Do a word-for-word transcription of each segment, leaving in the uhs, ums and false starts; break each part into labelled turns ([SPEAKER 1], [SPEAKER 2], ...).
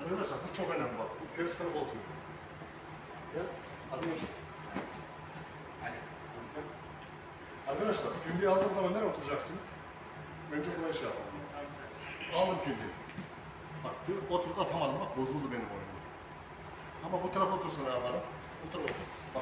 [SPEAKER 1] Arkadaşlar bu çok önemli bak. Bu ters tarafa oturuyor. Gel. Hadi otur. Arkadaşlar kündiyi aldığınız zaman nereye oturacaksınız? Önce buraya şey yapalım. Aldım kündiyi. Bak bir oturdu atamadım bak bozuldu benim oyunum. Ama bu tarafa otursa ne yaparım? Bu tarafa otur. Bak.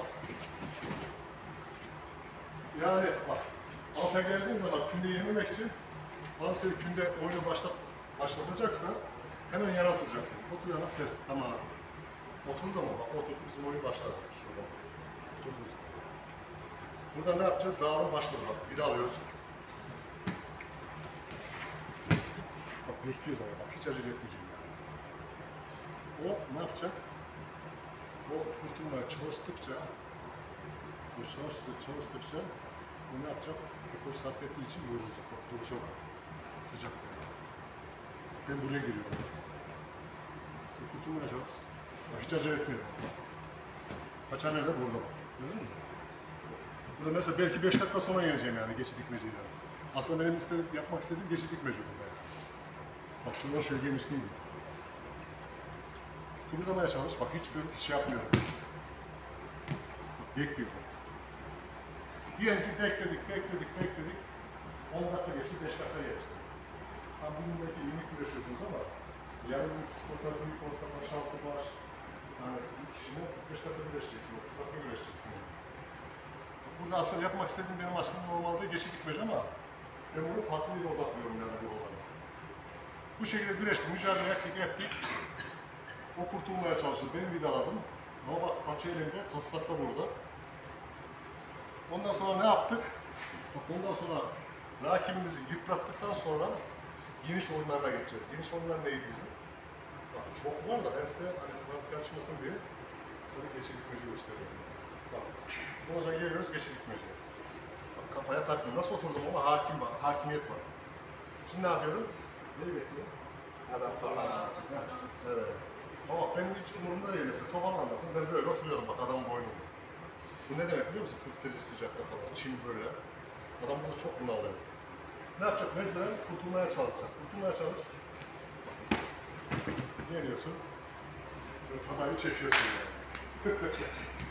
[SPEAKER 1] Yani bak. Alta geldiğin zaman kündeyi yememek için adam seni künde oyunu başlat, başlatacaksa hemen yere oturacaksın. Otur yana ters. Tamam. Oturdu mu? Bak oturdu. Bizim oyun başladı. Şurada. Oturdunuz. Burada ne yapacağız? Dağılım başladı bak. Bir de alıyoruz. Bak bekliyoruz ama bak hiç acele etmeyeceğim yani. O ne yapacak? O kurtulmaya çalıştıkça o çalıştıkça çalıştıkça o ne yapacak? Efor sarf ettiği için yorulacak. Bak duruşa bak. Sıcak. Ben buraya giriyorum. Sen kurtulmaya çalış. Bak hiç acele etmiyorum. Kaçan nerede? Burada bak. Görüyor musun? Burada mesela belki beş dakika sonra yeneceğim yani geçit dikmeceyle. Aslında benim istediğim, yapmak istediğim geçit dikmece burada yani. Bak şuradan şöyle geniş değil mi? Kıvırlamaya çalış. Bak hiç böyle şey yapmıyorum. Bak bekliyorum. Diyelim ki bekledik, bekledik, bekledik. on dakika geçti, beş dakika geçti. Ha bugün belki yirmi güreşiyorsunuz ama yarın küçük orta, büyük orta, baş, altı baş. Yani bir kişinin beş dakika güreşeceksin, otuz dakika güreşeceksin. Burada aslında yapmak istediğim benim aslında normalde geçit dikmece ama ben bunu farklı bir odaklıyorum yani bu olanı. Bu şekilde güreştik, mücadele ettik, ettik. O kurtulmaya çalıştı, benim vidaladım. Ama bak paça elinde, taslak da burada. Ondan sonra ne yaptık? Bak ondan sonra rakibimizi yıprattıktan sonra geniş oyunlarına geçeceğiz. Geniş oyunlar neydi bizim? Bak çok var da ben size hani biraz karışmasın diye size geçit dikmece gösteriyorum. Bak. O zaman geliyoruz geçit dikmeceye. Bak kafaya taktım. Nasıl oturdum ama hakim var, hakimiyet var. Şimdi ne yapıyorum? Neyi bekliyorum? Adam falan. Evet. Ama bak benim hiç umurumda değil mesela. Topan anlasın ben böyle oturuyorum bak adamın boynunda. Bu ne demek biliyor musun? kırk derece sıcakta falan. Çin böyle. Adam burada çok bunalıyor. Ne yapacak? Mecburen kurtulmaya çalışacak. Kurtulmaya çalış. Geliyorsun. Böyle kafayı çekiyorsun yani.